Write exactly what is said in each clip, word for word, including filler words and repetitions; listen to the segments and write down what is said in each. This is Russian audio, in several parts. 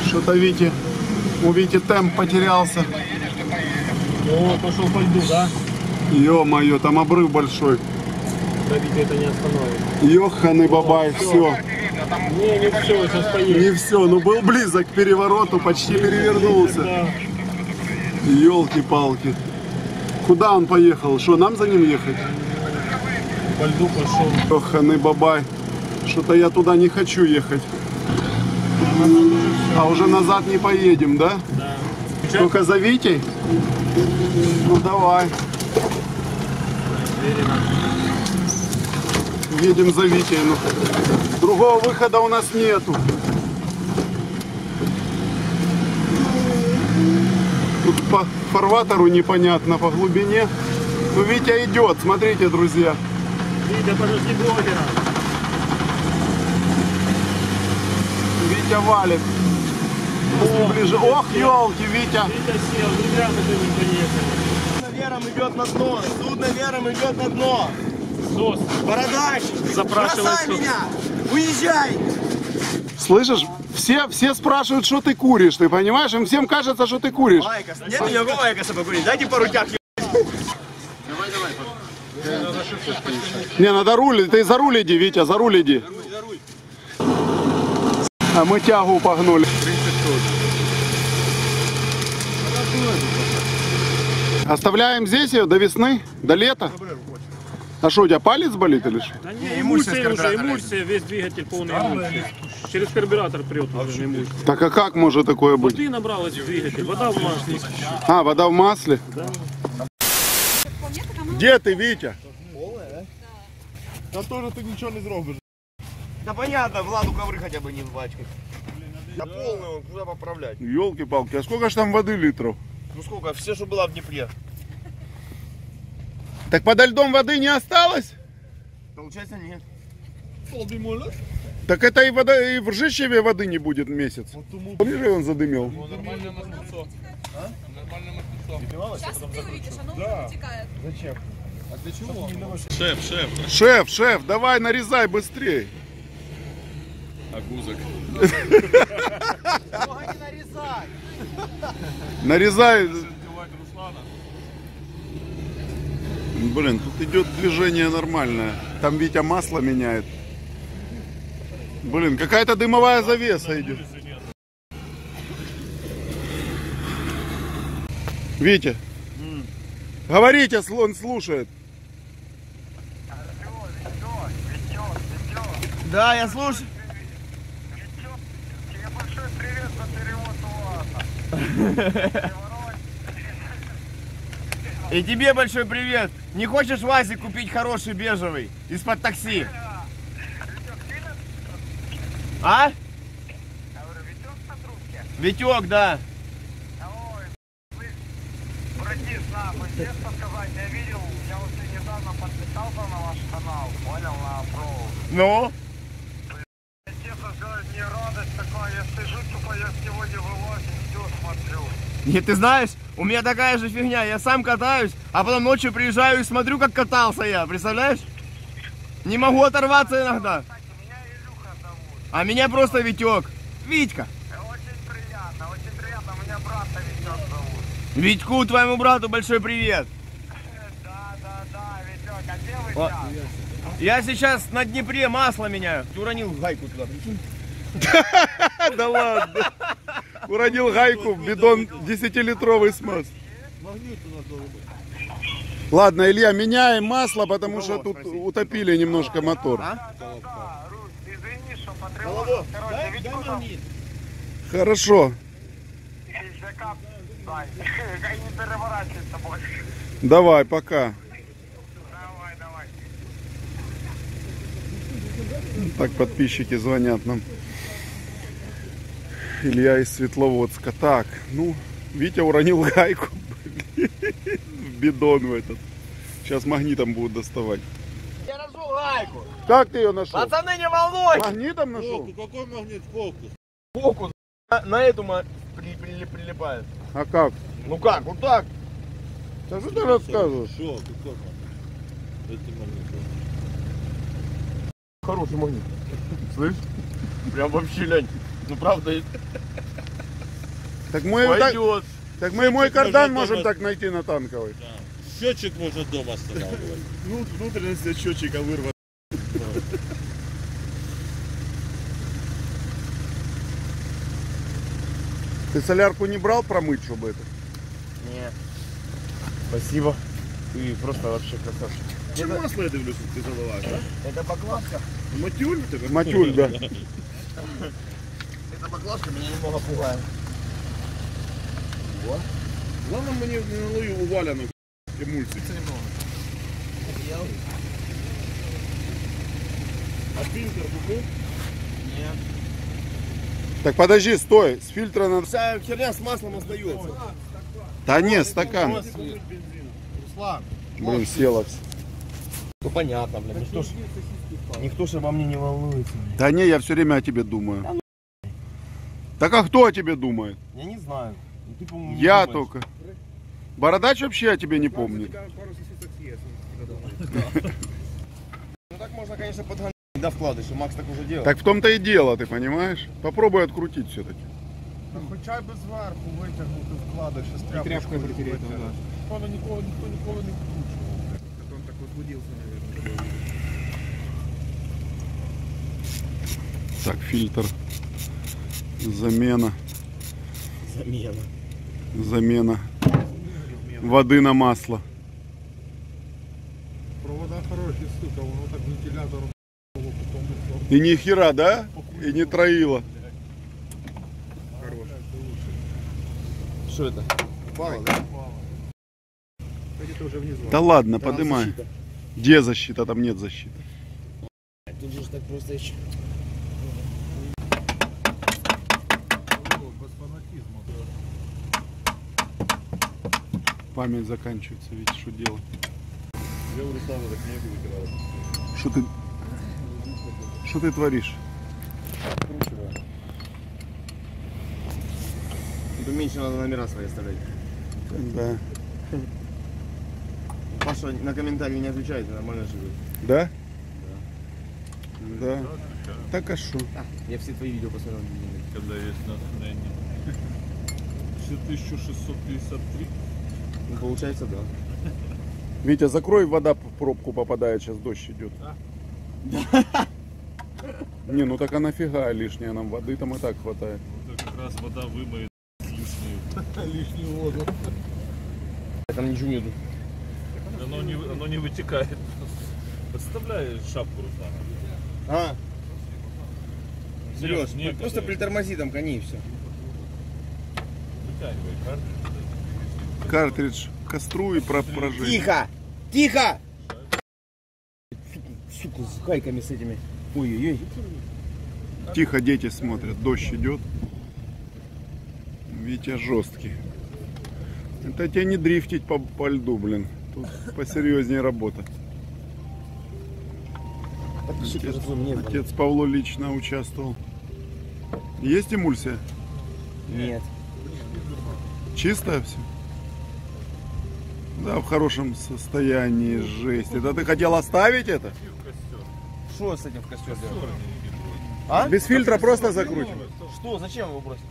Что-то Вите, у Вити темп потерялся. О, пошел по льду, да? Ё-моё, там обрыв большой. Да, Витя это не остановит. Ёханый бабай, все. Не, не все, сейчас поедем. Не все, ну был близок к перевороту, почти перевернулся. Да. Ёлки-палки. Куда он поехал? Что, нам за ним ехать? По льду пошел. Ёханый бабай. Что-то я туда не хочу ехать. А уже назад не поедем, да? Да. Только за Витей? Ну давай. Едем за Витей. Ну, другого выхода у нас нету. Тут по фарватеру непонятно, по глубине. Ну Витя идет, смотрите, друзья. Витя, подожди блогера. Витя валит. О, ближе. Ох, елки, Витя. Витя сел, друзья, мы не поехали. Судно вером идет на дно. Судно вером идет на дно. Сос. Бородач, Запрашивай бросай сос. меня. Уезжай. Слышишь, все, все спрашивают, что ты куришь, ты понимаешь? Им всем кажется, что ты куришь. Лайкос. Нет никакого лайкоса покурить. Дайте пару тяг. Не, надо руль, ты за руль иди, Витя, за руль иди. А мы тягу погнули. Оставляем здесь ее до весны, до лета. А что, у тебя палец болит или что? Да не, эмульсия уже, эмульсия, весь двигатель полный эмульсии. Через карбюратор прет уже эмульсия. Так а как может такое быть? Воды набралась в двигатель, вода в масле. А, вода в масле? Да. Где ты, Витя? Да тоже ты ничего не зробишь. Да понятно, Владу ковры хотя бы не пачкать. Да полный он, куда поправлять? Ёлки-палки, а сколько ж там воды литров? Ну сколько, все, что было в Днепре. Так подо льдом воды не осталось? Получается нет. Так это и, вода, и в Ржищеве воды не будет месяц. Помнишь, он задымил? Нормальное масло. А? Нормальное масло. Сейчас ты увидишь, оно уже вытекает. Зачем? А для чего? Шеф, шеф. Шеф, шеф, давай нарезай быстрее. Агузок. Нарезай. Блин, тут идет движение нормальное. Там Витя масло меняет. Блин, какая-то дымовая завеса идет. Витя, говорите, он слушает. Да, я слушаю. Тебе большой привет за перевод УАЗа. И тебе большой привет. Не хочешь ВАЗик купить хороший бежевый из-под такси? А? Витек, да. Братиш, нахуй, честно сказать, я видел, я вот недавно подписался на ваш канал, понял, на про. Ну? Честно сказать, мне радость такая, я сижу, тупо, я сегодня вылазим, все смотрю. Нет, ты знаешь, у меня такая же фигня. Я сам катаюсь, а потом ночью приезжаю и смотрю, как катался я. Представляешь? Не могу оторваться иногда. Кстати, меня Илюха зовут. А меня просто Витек. Витька. Очень приятно, очень приятно, меня брата Витек зовут. Витьку, твоему брату большой привет. Да, да, да, Витек, а где вы О. сейчас? Я сейчас на Днепре масло меняю. Ты уронил гайку туда, прикинь? Да ладно. Уронил гайку в бидон десятилитровый с маслом. Ладно, Илья, меняем масло, потому что тут утопили немножко мотор. Да, да, да, Русь, извини, что потревожил, короче, Витьку там Хорошо. закап, дай, не переворачивайся больше. Давай, пока. Давай, давай. Так подписчики звонят нам. Илья из Светловодска. Так, ну, Витя уронил гайку в бидон в этот. Сейчас магнитом будут доставать. Я нашел гайку. Как ты ее нашел? Пацаны, не волнуйтесь. Магнитом нашел? Какой магнит? Фокус. Фокус на, на эту ма- при- при- прилипает. А как? Ну как, вот так. Да что ты рассказываешь? Что? Какой магнит? Это магнит. Хороший магнит. Слышь? Прям вообще лянь. Ну правда. Так мы, так, Пойдет. так мы и мой кардан можно можем дома- так найти на танковой. Счетчик можно дома останавливать. Ну, внутренность счетчика вырвана. Ты солярку не брал промыть, чтобы это? Нет. Спасибо. Ты просто вообще красавчик. Чим масло я дивлюся, ти заливаєш, так? Это баклажка. Матюль тебе? Матюль, да. Эта баклажка меня немного пугает. Главное мені не налию у валяну емульсію. А фільтр купив? Нет. Так подожди, стой, с фильтра надо... Вся херня с маслом остается. Да не, стакан. Руслан. Блин, села все. Ну понятно, блин. Никто ж, никто же обо мне не волнуется. Да не, я все время о тебе думаю. Так а кто о тебе думает? Я не знаю. Ну, ты, по-моему, не Я думаешь. только. Бородач вообще о тебе не помнит. Ну так можно, конечно, подгонять до вкладыша. Макс так уже делал. Так в том-то и дело, ты понимаешь? Попробуй открутить все-таки. Хоча б зверху витягнути вкладиш, ще з тряпкою притереть. Воно нікого, ніхто ніколи не вкручував. Он так возбудился, наверное. Так, фильтр. Замена. Замена. Замена. Воды на масло. Провода хороші, сука, воно так вентилятором потім. И ни хера, да? И не троило. Что это? Упало, да? Где-то уже внизу. Да ладно, Там подымай. защита. Где защита? Там нет защиты. Тут же ж так просто еще. Без фанатизму. Память заканчивается, видишь, что делать. Я у Руслана так не вибирав. Что ты... Что ты творишь? Тут меньше надо номера свои оставлять. Да. Паша на комментарии не отвечает, нормально живет. Да? Да. Так а что? Я все твои видео посмотрел. Когда есть натхнение. тысяча шестьсот пятьдесят три. Ну, получается, да. Витя, закрой, вода в пробку попадает, сейчас дождь идет. Не, ну так а нафига лишняя нам воды там и так хватает. Вот как раз вода вымоет лишнюю. Лишню воду. Там ничего нету. Оно не, оно не вытекает. Подставляй шапку Руслана. А, Сереж, Нет, нет, просто это- притормози там кони и все. Вытягивай картридж. Картридж к костру и про прожечь. Тихо! Тихо! Сука, с гайками с этими. Ой-ой-ой. Тихо, дети смотрят, дождь идет. Витя жесткий. Это тебе не дрифтить по, по льду, блин. Тут посерьезнее работа. Подпишите уже твой мне. Отец Павло лично участвовал. Есть эмульсия? Нет. Чистое все? Да, в хорошем состоянии, жесть. Это ты хотел оставить это? Что с этим в костер делать? А? Без фильтра просто закручивать. Что? Зачем его бросить?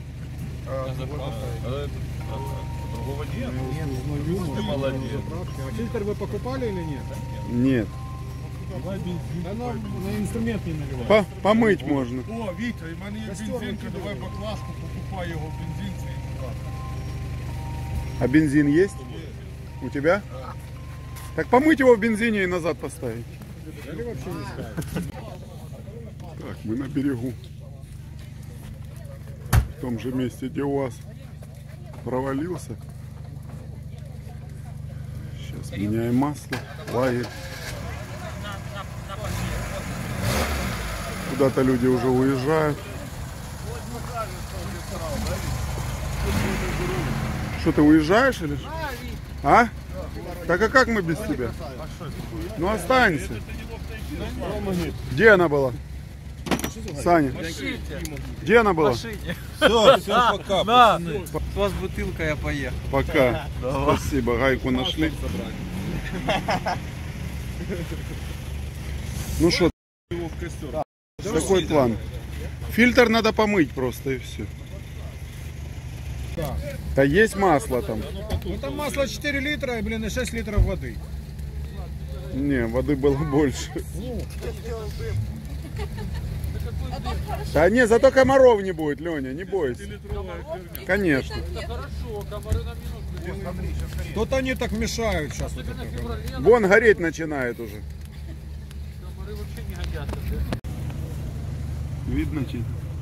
Другого нет. Ты молодец. А фильтр вы покупали или нет? Нет. Да нам на инструмент не наливай. По- помыть можно. О, Вітя, в мене є бензинка, давай баклажку, покупай його бензин цей. А бензин есть? У тебя? Так помыть его в бензине и назад поставить. Или вообще не ставить. Так, мы на берегу. В том же месте, где у вас провалился. Сейчас меняем масло. Лагерь. Куда-то люди уже уезжают. Что, ты уезжаешь или что? А? Так а как мы без тебя? Ну останься. Где она была? Саня. Где она была? Все, все, пока. На, с вас бутылка, я поехал. Пока. Спасибо, гайку нашли. Ну что, какой план? Фильтр надо помыть просто и все. Да. Да есть масло там. Ну там масло четыре литра, блин, и шесть литров воды. Не, воды было больше. Да не, зато комаров не будет, Леня, не бойся. Конечно. Тут они так мешают сейчас. Вот это. Вон гореть начинает уже. Видно тебе?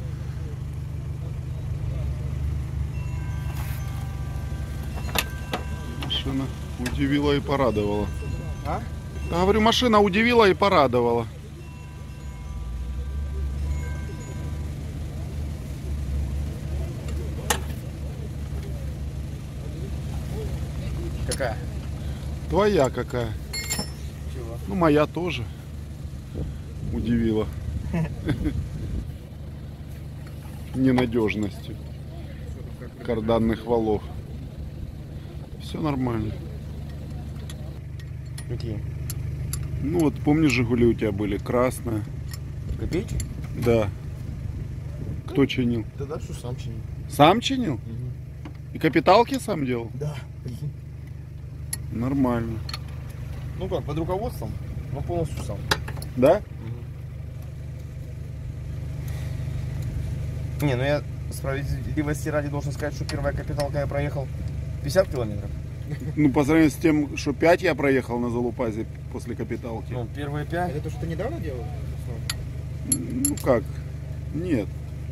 Машина удивила и порадовала. А? Я говорю, машина удивила и порадовала. Какая? Твоя какая? Чего? Ну, моя тоже удивила. Ненадежностью карданных валов. Все нормально. Какие? Ну вот помнишь, Жигули у тебя были красные? Копейки? Да. Кто чинил? Да да, что сам чинил. Сам чинил? И капиталки сам делал? Да. Нормально. Ну как, под руководством, но полностью сам. Да? Не, ну я справедливости ради должен сказать, что первая капиталка я проехал пятьдесят километров. Ну, по сравнению с тем, что пять я проехал на Залупазе после капиталки. Ну, первые пять. Это то, что ты недавно делал? Ну как? Нет.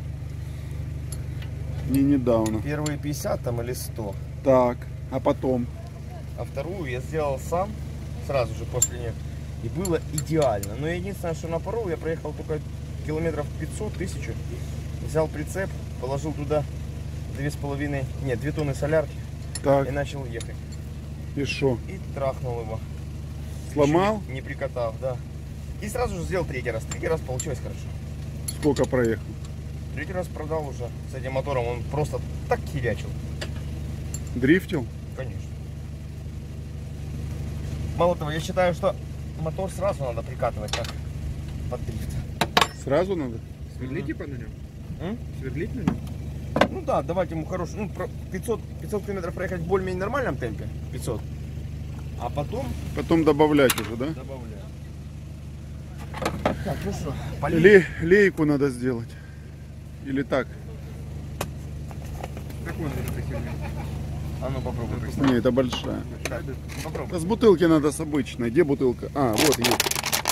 Не недавно. Первые пятьдесят там или сто. Так, а потом? А вторую я сделал сам, сразу же после нее. И было идеально. Но единственное, что напорол, я проехал только километров пятьсот, тысячу. Взял прицеп, положил туда две с половиной, нет, две тонны солярки. Так. И начал ехать. И что? И трахнул его. Сломал? Еще Не, не прикатав, да. И сразу же сделал третий раз. Третий раз получилось хорошо. Сколько проехал? Третий раз продал уже с этим мотором. Он просто так херячил. Дрифтил? Конечно. Мало того, я считаю, что мотор сразу надо прикатывать как под дрифт. Сразу надо? Сверлить типа на нем? М? Сверлить на нем? Ну да, давать ему хороший, ну про- пятьсот, пятьсот километров проехать в более-менее нормальном темпе, пятьсот, а потом Потом добавлять уже, да? добавляю. Так, ну что, полей. Ле- лейку надо сделать. Или так? Как он эта херня? А ну попробуй представь. Не, это большая. Так, попробуй. С бутылки надо с обычной. Где бутылка? А, вот есть.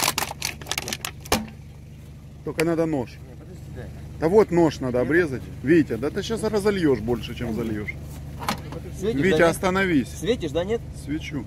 Только надо нож. Не, подожди, дай. Да вот нож надо обрезать. Витя, да ты сейчас разольешь больше, чем зальешь. Светишь, Витя, да, нет? остановись. Светишь, да, нет? Свечу.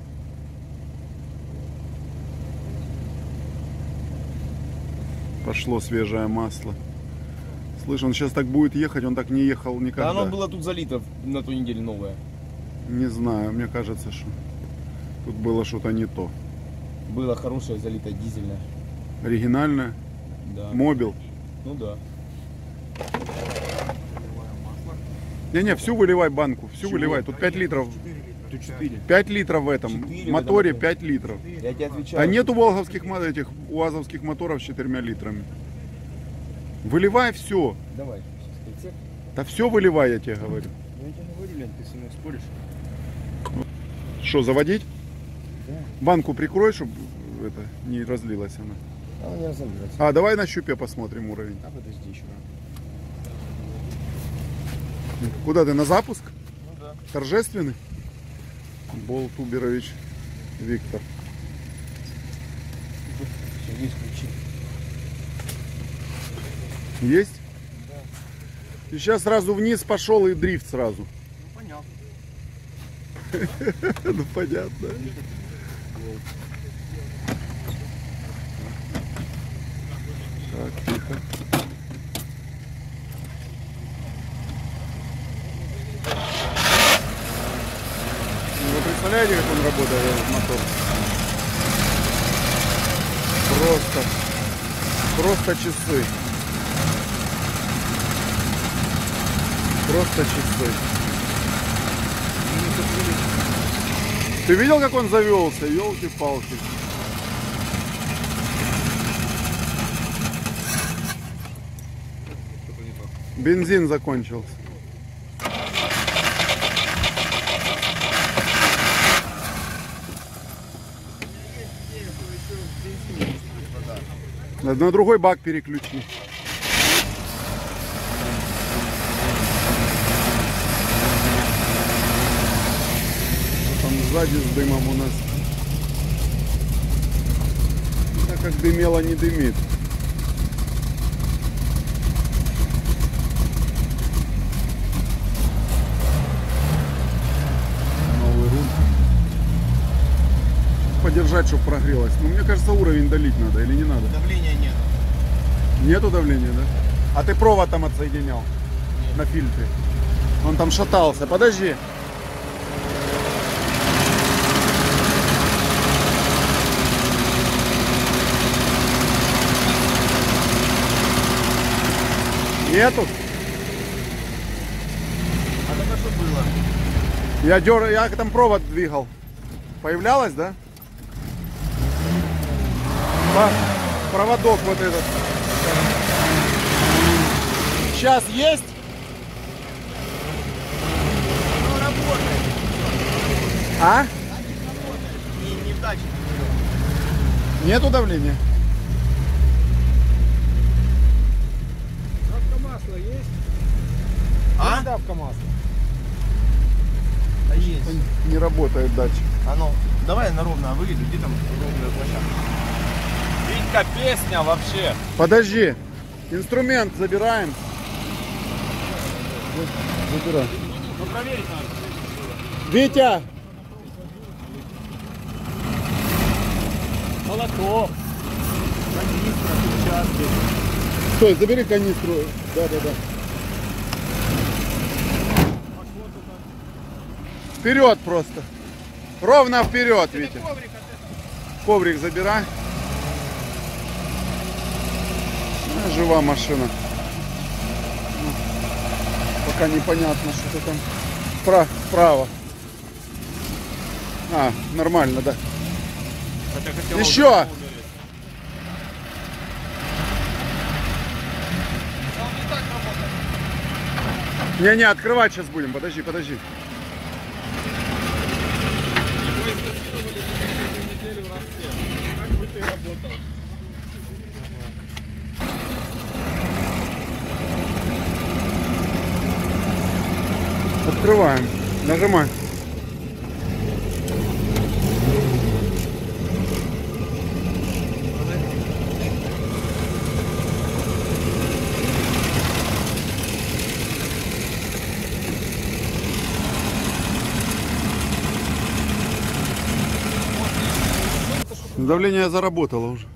Пошло свежее масло. Слышь, он сейчас так будет ехать, он так не ехал никогда. Да, оно было тут залито на ту неделю новое. Не знаю, мне кажется, что тут было что-то не то. Было хорошее залито, дизельное. Оригинальное. Да. Мобил. Ну да. Не-не, всю выливай банку, всю Чего? выливай. Тут пять литров. Тут четыре. пять литров в этом Четыре в моторе, этом пять литров. Я тебе отвечаю. А нету волговских мо- этих уазовских моторов с четырьмя литрами. Выливай все. Давай. Сейчас прицеп. Да все выливай, я тебе говорю. Ну я тебе говорю, Лен, ты со мной споришь. Что, заводить? Да. Банку прикрой, чтобы это не разлилась она. Она не разобралась. А, давай на щупе посмотрим уровень. А подожди еще. Куда ты, на запуск? Ну да. Торжественный? Болт Уберович Виктор. Все, есть ключи. Есть? И сейчас сразу вниз пошел и дрифт сразу. Ну понятно. Ну понятно. Так, тихо. Вы представляете, как он работает, этот мотор? Просто, просто часы. Просто часы. Ты видел, как он завелся? Елки-палки. Бензин закончился. На, на другой бак переключи. Там сзади с дымом у нас. Так как дымело, не дымит. Новый руль. Подержать, чтобы прогрелось. Ну, мне кажется, уровень долить надо или не надо? Давления нет. Нету давления, да? А ты провод там отсоединял? Нет. На фильтре. Он там шатался. Подожди. Нету? А только что было? Я дер... я там провод двигал. Появлялось, да? По- Проводок вот этот. Сейчас есть? Ну, работает. А? Не, не в датчике. Нету давления? Давка масла есть? А? Давка масла. А есть. Не работает датчик. А ну, давай на ровно выйду, где там ровная площадка? Витька, песня вообще. Подожди. Инструмент забираем. Забираем. Ну проверить надо. Витя! Молоток. Канистра, перчатки. Стой, забери канистру. Да, да, да. Вперед просто. Ровно вперед, Витя. Коврик забирай. А, жива машина. Ну, пока непонятно, что там. Вправо. Вправо. А, нормально, да. Хотя хотел Еще! ударить. Не-не, открывать сейчас будем. Подожди, подожди. Открываем. Нажимай. Давление заработало уже.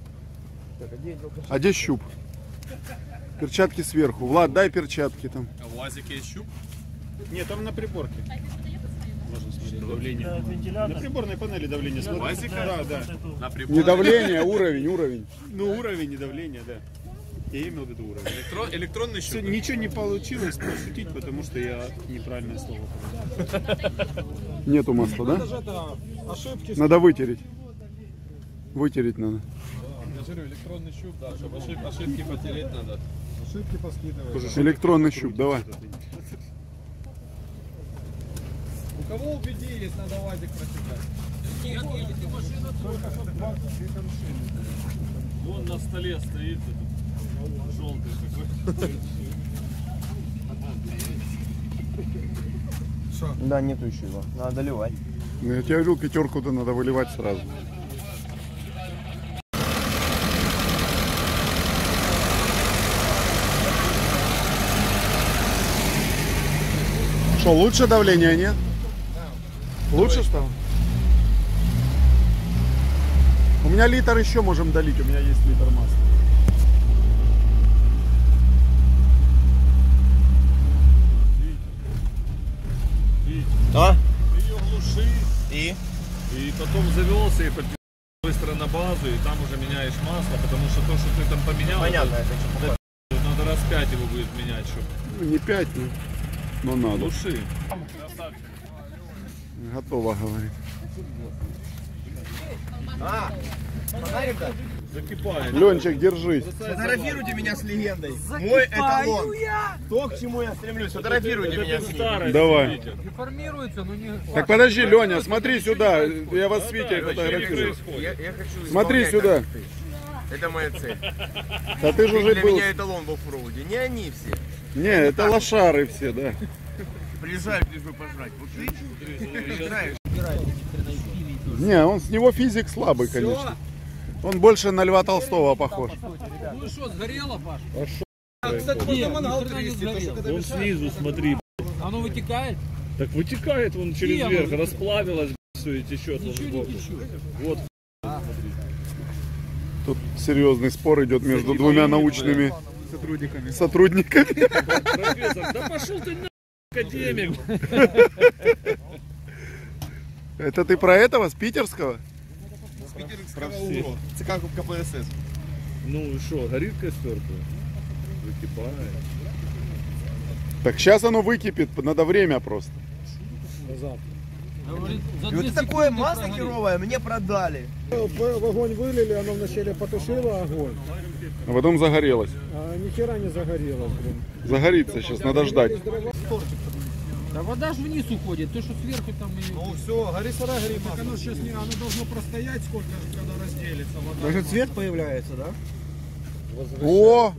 А где щуп? Перчатки сверху. Влад, дай перчатки там. А в УАЗике есть щуп? Нет, там на приборке. Можно смотреть давление. На приборной панели давление смотрит. УАЗика? Да, да. На Не приборе. давление, а уровень, уровень. Ну уровень и давление, да. Я имел в виду уровень. Электро- электронный Всё, щуп. ничего не получилось пошутить, потому что я неправильное слово сказал. Нету масла, да? Даже это ошибки. Надо вытереть. Вытереть надо. Я говорю, электронный щуп, да, чтобы ошиб- ошибки потереть надо. Ошибки поскидывать. Электронный щуп, давай. У кого убедились, надо УАЗик прочитать. Вон на столе стоит этот желтый такой. Да, нету еще его. Надо доливать. Ну, я тебе говорил, пятерку-то надо выливать сразу. Что, лучше давление, нет? Лучше стало? У меня литр еще можем долить, у меня есть литр масла. А? Ты ее глуши, И? и потом завелся и подъехал быстро на базу, и там уже меняешь масло, потому что то, что ты там поменял, Понятно, это- это чепуха. надо раз пять его будет менять, чтобы Ну, не пять, ну, но надо. глуши. Готово, говорит. А, фонарик дать? Закипает. Ленчик, держись. Фотографируйте меня с легендой. Мой эталон. То, к чему я стремлюсь. Фотографируйте меня с ним. Старый, Давай. смотрите. Формируется, но не... Так подожди, Леня, смотри сюда. Я вас с Витей фотографирую. Я, я хочу Смотри исполнять, сюда. как ты. Это моя цель. Да ты же Ты уже для был. меня эталон в оффроуде. Не они все. Не, это лошары все, да. Приезжают лишь бы пожрать. Вот ты приезжаешь. Не, он с него физик слабый, конечно. Он больше на Льва Толстого похож. Ну что, сгорело, Паш? Вон снизу, смотри. Оно вытекает? Так вытекает вон через Где верх, оно? расплавилось, все, и течет. вон Ничего не сбоку. течет. Вот. Тут серьезный спор идет между двумя научными Сотрудниками. сотрудниками. Профессор, да пошел ты на академик. Это ты про этого, с питерского? Питерского УРО. ЦК КПСС. Ну что, горит костер-то? Выкипает. Так сейчас оно выкипит, надо время просто. Говорит, за И две вот такое секунды масло прогорит. херовое мне продали. В огонь вылили, оно вначале потушило огонь, А потом загорелось. а ни хера не загорелось, блин. Загорится сейчас, надо ждать. Да вода же вниз уходит, то что сверху там и... Ну все, гори сарай, гори Так оно сейчас не, оно должно простоять сколько, когда разделится вода. Даже цвет появляется, да? О!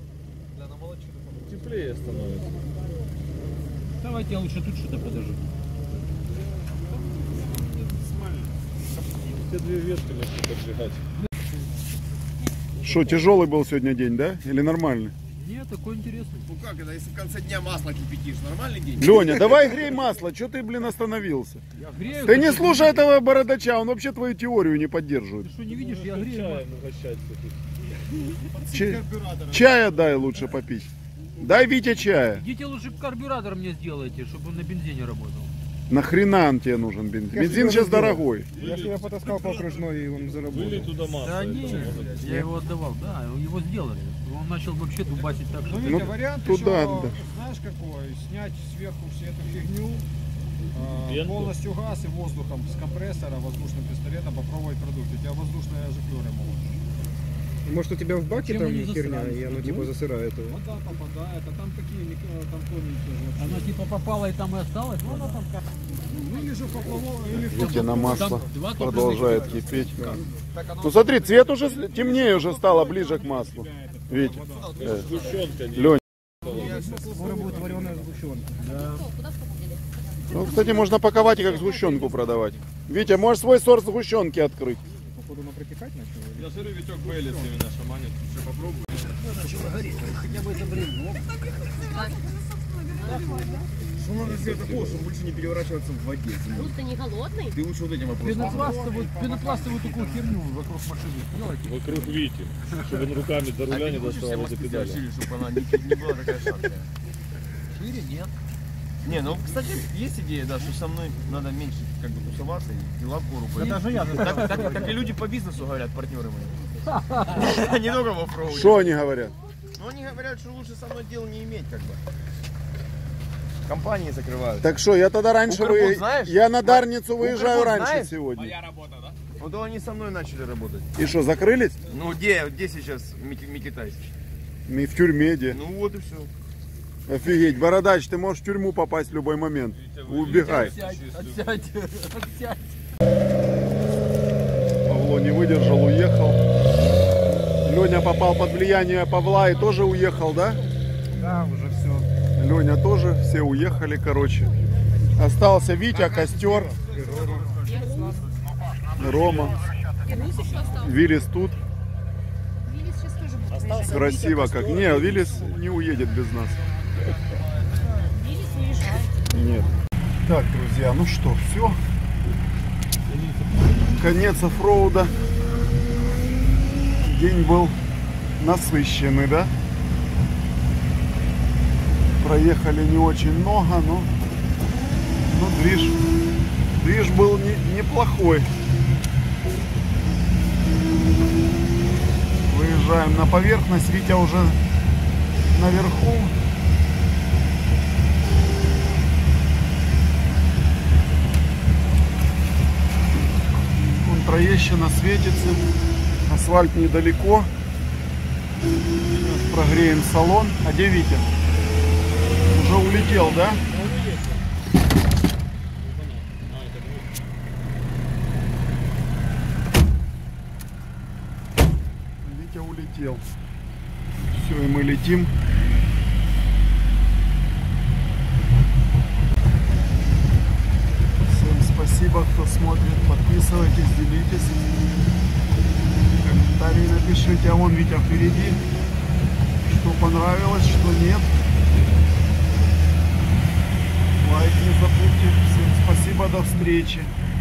Теплее становится. Давайте я лучше тут что-то подожду. Те две ветки можно поджигать. Что, тяжелый был сегодня день, да? Или нормальный? Нет, такой интересный. Ну как это, если в конце дня масло кипятишь, нормальный день? Леня, давай грей масло, что ты, блин, остановился? Я грею. Ты не слушай этого бородача, он вообще твою теорию не поддерживает. Ты что, не видишь, я грею. Чаем угощаться тут. Ча- Чая дай лучше попить. Дай Вите чая. Идите лучше карбюратор мне сделайте, чтобы он на бензине работал. Нахрена он тебе нужен бензин? Я Бензин себе сейчас сделал. дорогой. Я себя потаскал по окружной, и он Выли заработал. туда масло. Да это нет, можно. я его отдавал, да, его сделали. Он начал вообще дубасить так, что... Ну, Ну, Витя, вариант туда, еще, да. знаешь какой? Снять сверху всю эту фигню, а, Пенку? полностью газ и воздухом с компрессора, воздушным пистолетом попробовать продуть. У тебя воздушные жиклеры могут. Может у тебя в баке Чем там они херня, засрали? и оно типа засырает его? Вода попадает, а там такие микро- там тоненькие же вообще. Она типа попала и там и осталась? Ну, она там как... Ну или же поплавок, или в Витя на масло Там два продолжает кипеть. Ну смотри, цвет уже с- темнее уже стало, ближе к маслу. Витя, э, Сгущенка не. Лёнь. Скоро будет вареная сгущенка. Ну, кстати, можно паковать и как сгущенку продавать. Витя, можешь свой сорт сгущенки открыть? Походу она протекать начала. Я смотрю, Витек Бейлис именно шаманит. Все попробуй. Что надо сделать такого, чтобы больше не переворачиваться в воде? Ну, ты не голодный? Ты лучше вот этим вопросом. Пенопластовую, пенопластовую такую херню вокруг машины сделайте. Вокруг Вити. Чтобы он руками до руля не доставал до педали. чтобы она не, не была такая шаткая. Шире нет. Не, ну, кстати, есть идея, да, что со мной надо меньше как бы тусоваться и дела в гору. Да даже я Так, так, так и люди по бизнесу говорят, партнеры мои. Не только в оффроуде. Что они говорят? Но они говорят, что лучше со мной дела не иметь, как бы. Компании закрывают. Так что, я тогда раньше Укрпост вы... знаешь? Я на Дарницу выезжаю Укрпост раньше знаешь? сегодня. Ну да они со мной начали работать. И что, закрылись? Ну где, где сейчас Мики- Микитайс? Мы в тюрьме, где? Ну вот и все. Офигеть, бородач, ты можешь в тюрьму попасть в любой момент. Убегай. Отсядь, отсядь, отсядь. Павло не выдержал, уехал. Леня попал под влияние Павла и тоже уехал, да? Да, уже все. Леня тоже, все уехали, короче. Остался Витя, Костер, Рома, Вернусь еще остался. Виллис тут. Виллис сейчас тоже будет выезжать. Красиво как. Не, Виллис не уедет без нас. Виллис уезжает. Нет. Так, друзья, ну что, все. Конец оффроуда. День был насыщенный, да? Проехали не очень много, но, но движ, движ был не, неплохой. Выезжаем на поверхность. Витя уже наверху. Вон Троещина светится. Асфальт недалеко. Сейчас прогреем салон. А где Витя? Уже улетел, да? Витя улетел. Все, и мы летим. Всем спасибо, кто смотрит. Подписывайтесь, делитесь. Комментарии напишите. А вон Витя впереди. Что понравилось, что нет. Лайк не забудьте. Всем спасибо, до встречи.